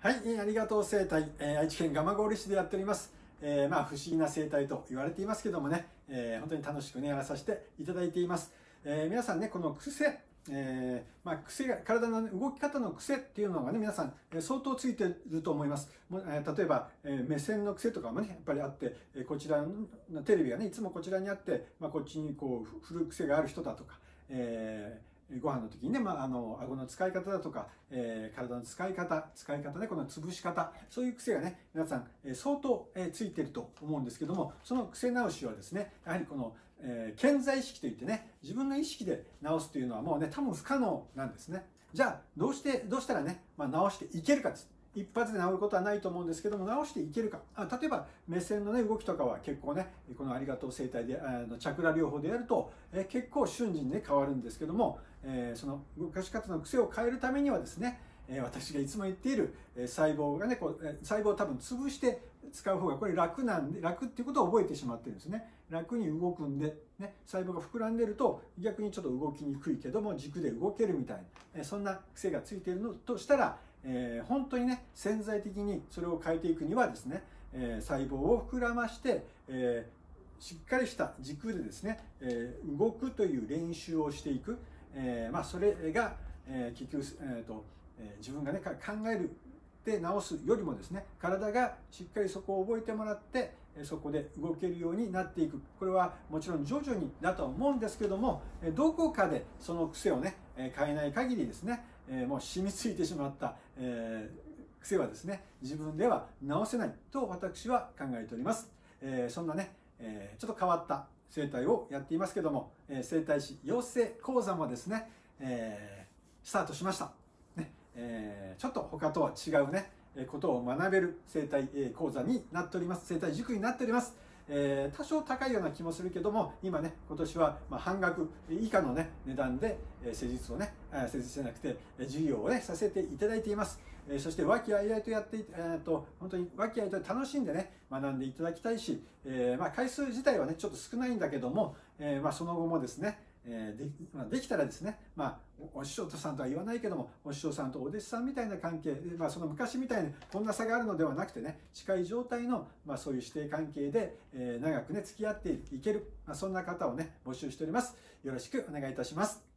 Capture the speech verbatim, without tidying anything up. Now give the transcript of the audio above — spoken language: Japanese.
はい、えーありがとう生態、えー愛知県蒲郡市でやっております。えーまあ、不思議な生態と言われていますけどもね、えー本当に楽しくね、やらさせていただいています。えー皆さんね、この癖、えーまあ、癖が、体の動き方の癖っていうのがね、皆さん、えー相当ついてると思います。もえー例えば、えー目線の癖とかもね、やっぱりあって、えーこちらのテレビがね、いつもこちらにあって、まあ、こっちにこう、振る癖がある人だとか、えーご飯の時にね、まあ、あの顎の使い方だとか、えー体の使い方使い方ね、この潰し方、そういう癖がね皆さん、えー相当、えーついてると思うんですけども、その癖直しはですね、やはりこの、えー、健在意識といってね、自分の意識で直すというのはもうね多分不可能なんですね。じゃあどうしてどうしたらね、まあ、直していけるかです。一発で治ることはないと思うんですけども、直していけるか。あ、例えば目線のね動きとかは結構ね、このありがとう生態であのチャクラ療法でやると、え結構瞬時にね変わるんですけども、えーその動かし方の癖を変えるためにはですね、えー私がいつも言っている、えー細胞がねこう、えー細胞を多分潰して使う方がこれ楽なんで、楽っていうことを覚えてしまってるんですね。楽に動くんで、ね、細胞が膨らんでると逆にちょっと動きにくいけども軸で動けるみたいな、えーそんな癖がついているのとしたら、えー本当にね潜在的にそれを変えていくにはですね、えー細胞を膨らまして、えーしっかりした軸でですね、えー動くという練習をしていく、えーまあ、それが、えー結局、えーとえー自分がね考えるで直すよりもですね、体がしっかりそこを覚えてもらってそこで動けるようになっていく。これはもちろん徐々にだと思うんですけども、どこかでその癖をね変えない限りですね、もう染みついてしまった、えー、癖はですね自分では直せないと私は考えております。えー、そんなね、えー、ちょっと変わった生態をやっていますけども、えー、生態師養成講座もですね、えー、スタートしました。ねえー、ちょっと他とは違うねことを学べる生態講座になっております。生態塾になっております。えー、多少高いような気もするけども、今ね今年はまあ半額以下のね値段で施術をね施術じゃなくて授業をねさせていただいています。えー、そして和気あいあいとやってい、えー、と本当に和気あいあいと楽しんでね学んでいただきたいし、えー、まあ回数自体はねちょっと少ないんだけども、えー、まあその後もですねえー、で, まあ、できたらですね、まあ、お師匠さんとは言わないけどもお師匠さんとお弟子さんみたいな関係、まあ、その昔みたいにこんな差があるのではなくてね、近い状態の、まあ、そういう師弟関係で、えー、長くね付き合っていける、まあ、そんな方をね募集しております。よろしくお願いいたします。